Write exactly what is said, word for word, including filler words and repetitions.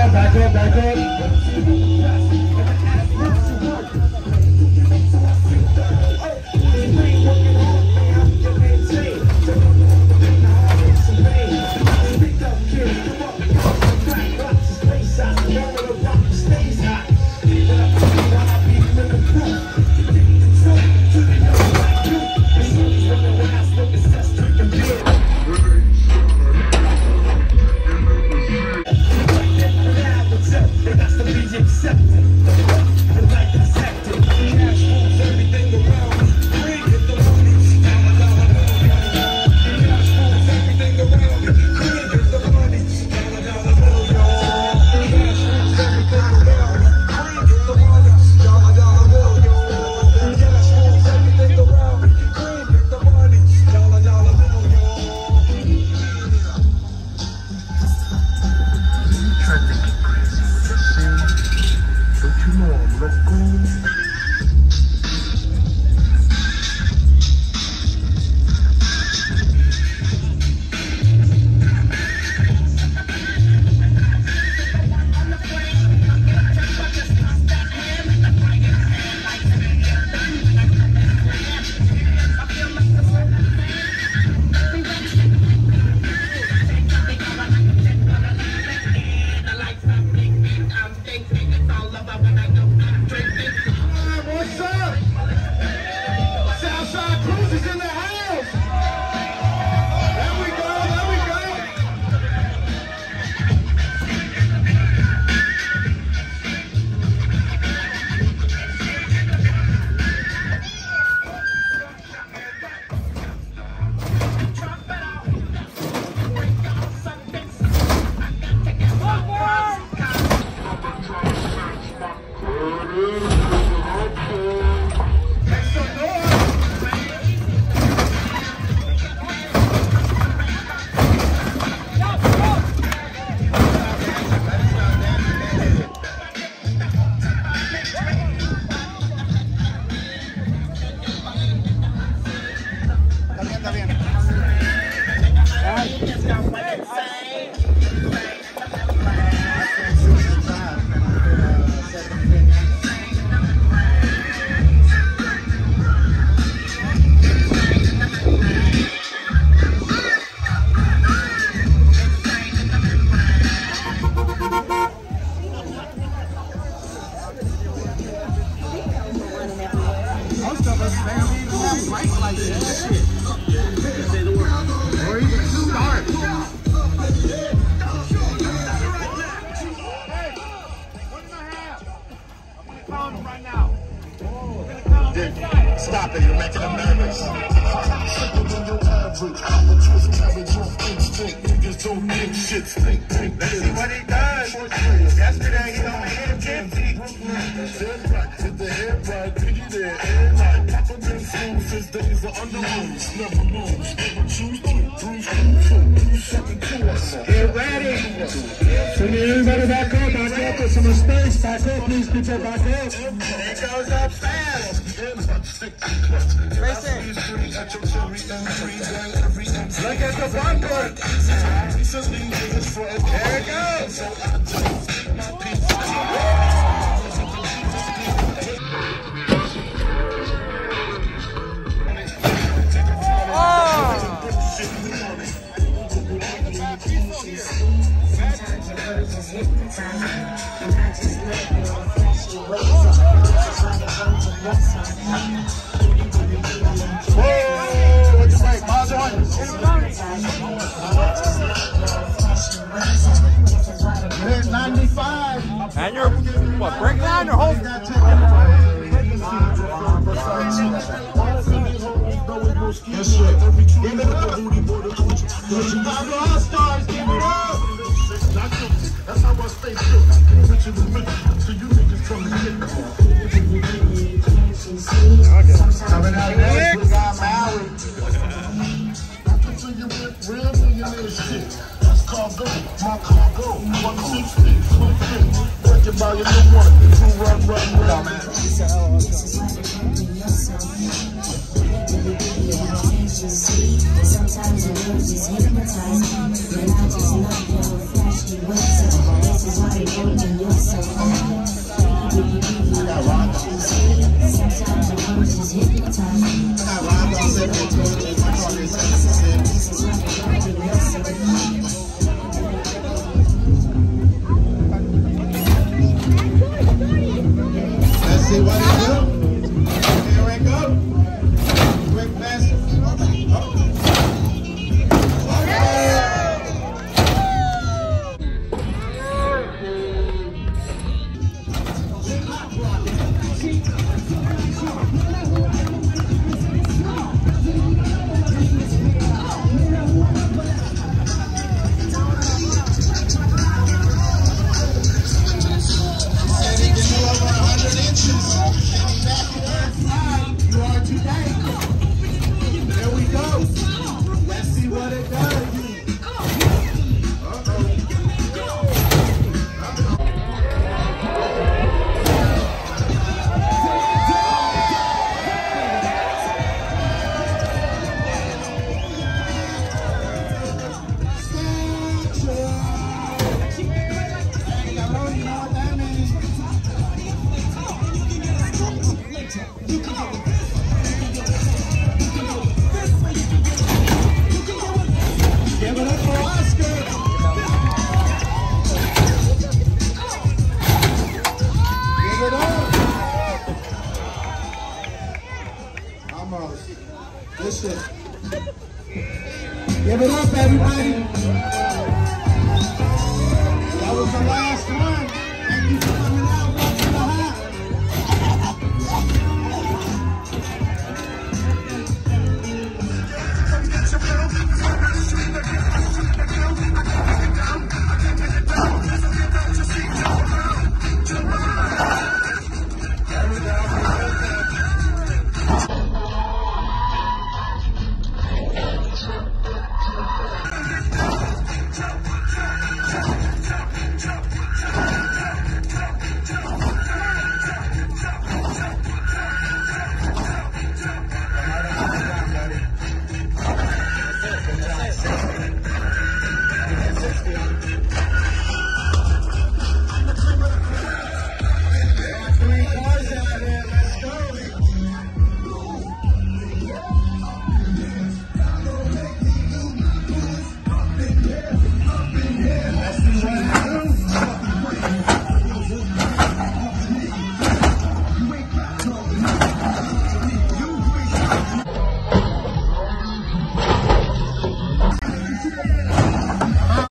up, back up, back up. Stop it, you're making them nervous. Let's see what he does. Yesterday he only hit him fifty. Hit the head right, piggy there, and like Papa been through since days of under rules. Never lose, never choose to bruise, two, second to us. Get ready. So need everybody back up, back up, put some space, back up, please, people, back up. It goes up fast. Look at the bumper. There it goes. Whoa, what's the break? Miles on. Hit ninety-five. And you're, what, breaking down your whole... Yes, sir. Give it up. Chicago All-Stars, give it up. That's how I stay true. Put you in the middle, so you niggas from the okay. Coming out next, we got Maui. Until you get real millionaire shit. That's cargo, my cargo. one sixty, two fifty. Work it by your new one. Two run, run, run. Sometimes the words just hypnotize me, and I just love your flashy ways. This is what it is. So